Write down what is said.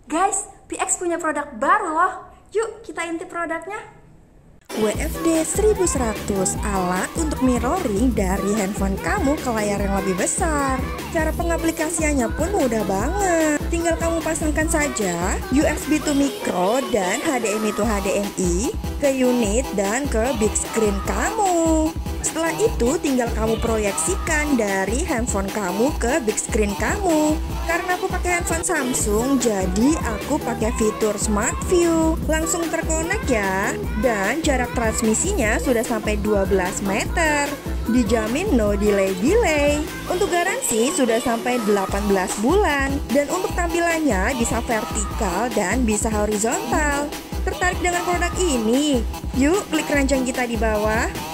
Guys, PX punya produk baru loh. Yuk kita intip produknya. WFD 1100 alat untuk mirroring dari handphone kamu ke layar yang lebih besar. Cara pengaplikasiannya pun mudah banget. Tinggal kamu pasangkan saja USB to micro dan HDMI to HDMI ke unit dan ke big screen kamu. Setelah itu tinggal kamu proyeksikan dari handphone kamu ke big screen kamu. Karena aku pakai handphone Samsung, jadi aku pakai fitur Smart View. Langsung terkonek ya. Dan jarak transmisinya sudah sampai 12 meter. Dijamin no delay. Untuk garansi sudah sampai 18 bulan. Dan untuk tampilannya bisa vertikal dan bisa horizontal. Tertarik dengan produk ini? Yuk klik keranjang kita di bawah.